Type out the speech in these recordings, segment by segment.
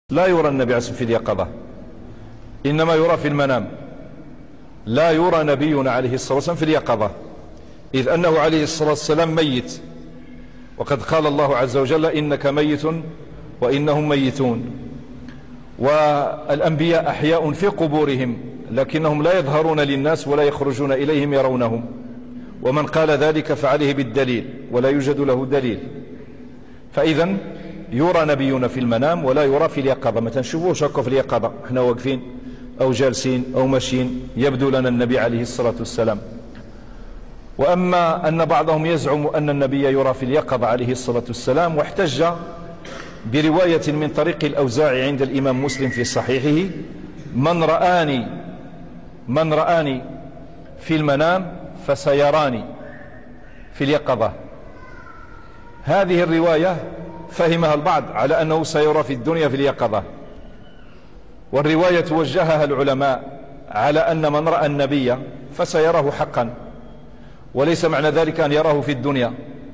لا يرى النبي عليه الصلاة والسلام في اليقظة، إنما يرى في المنام. لا يرى نبينا عليه الصلاة والسلام في اليقظة، إذ أنه عليه الصلاة والسلام ميت، وقد قال الله عز وجل: إنك ميت وإنهم ميتون. والأنبياء أحياء في قبورهم، لكنهم لا يظهرون للناس ولا يخرجون إليهم يرونهم، ومن قال ذلك فعليه بالدليل، ولا يوجد له دليل. فإذا يرى نبينا في المنام ولا يرى في اليقظة. ما تنشوفوش هكا في اليقظة، احنا واقفين أو جالسين أو ماشيين يبدو لنا النبي عليه الصلاة والسلام. وأما أن بعضهم يزعم أن النبي يرى في اليقظة عليه الصلاة والسلام، واحتج برواية من طريق الأوزاعي عند الإمام مسلم في صحيحه: من رآني في المنام فسيراني في اليقظة. هذه الرواية فهمها البعض على أنه سيرى في الدنيا في اليقظة، والرواية وجهها العلماء على أن من رأى النبي فسيراه حقا، وليس معنى ذلك أن يراه في الدنيا،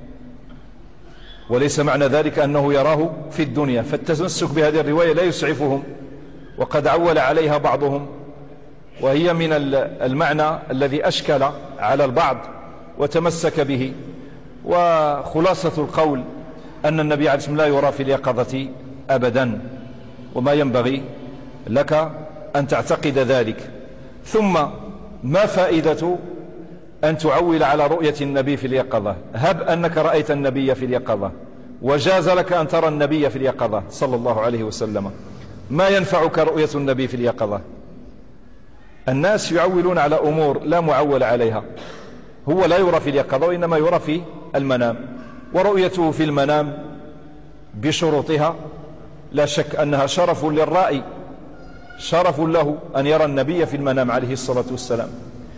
وليس معنى ذلك أنه يراه في الدنيا. فالتمسك بهذه الرواية لا يسعفهم، وقد عول عليها بعضهم، وهي من المعنى الذي أشكل على البعض وتمسك به. وخلاصة القول أن النبي عليه الصلاة والسلام لا يرى في اليقظة أبدا، وما ينبغي لك أن تعتقد ذلك. ثم ما فائدة أن تعول على رؤية النبي في اليقظة؟ هب أنك رأيت النبي في اليقظة وجاز لك أن ترى النبي في اليقظة صلى الله عليه وسلم، ما ينفعك رؤية النبي في اليقظة؟ الناس يعولون على أمور لا معول عليها. هو لا يرى في اليقظة وإنما يرى في المنام، ورؤيته في المنام بشروطها لا شك أنها شرف للرائي، شرف له أن يرى النبي في المنام عليه الصلاة والسلام،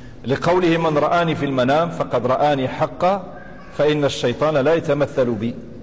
لقوله: من رآني في المنام فقد رآني حقا، فإن الشيطان لا يتمثل بي.